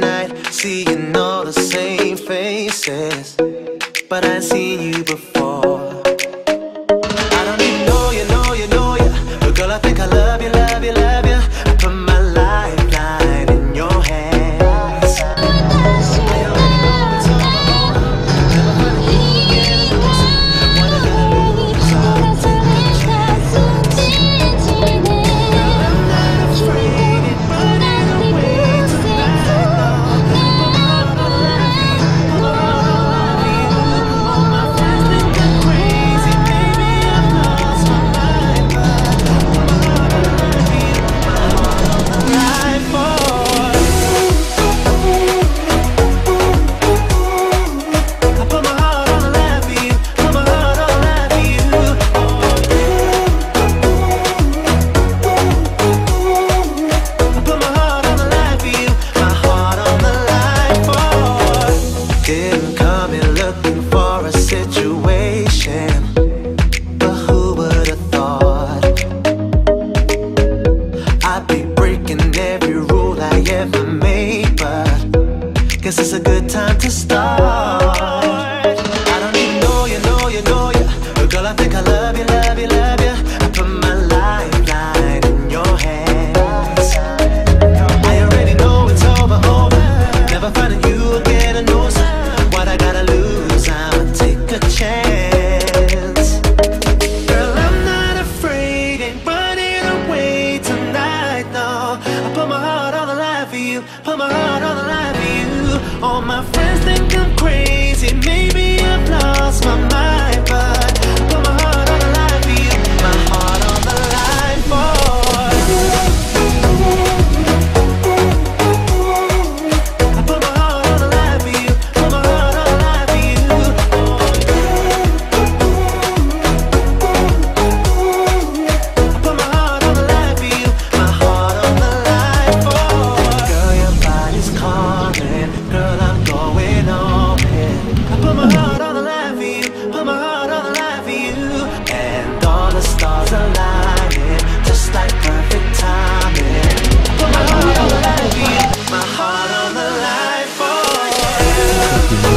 night, seeing all the same faces, but I ain't seen you before. I don't even know you, but girl, I think I love you, love you, love you. I put my lifeline in your hands. I already know it's all. Never find you again. What I gotta lose, I'll take a chance. I'm not afraid of running away tonight, no. Put my heart on the line, put my heart on the line for you. All my friends think I'm crazy, maybe I've lost my mind, but put my heart on the line for you, my heart on the line for you. I put my heart on the line for you, put my heart on the line for you. Oh, I put my heart on the line for you, my heart on the line for you. Didn't come in looking for a situation, but who would have thought I'd be breaking every rule I ever made, but guess it's a good time to start. I don't even know you, but girl, I think I love you, love you, love you. I put my lifeline in your hands. I already know it's over, never finding you again, and knows what I gotta lose, I'ma take a chance. Girl, I'm not afraid, ain't running away tonight, no. I put my heart on the line for you, put my heart on the line for you. All my friends think I'm crazy, maybe I've lost my mind, but I put my heart on the line for you, my heart on the line for you. I put my heart on the line for you, put my heart on the line for you. I put my heart on the line for you, my heart on the line for you. Girl, your body's calling, girl, I'm going all in. I put my heart on the line for you, put my heart on the line for you. And all the stars aligning, just like perfect timing. I put my heart on the line for you, my heart on the line for you.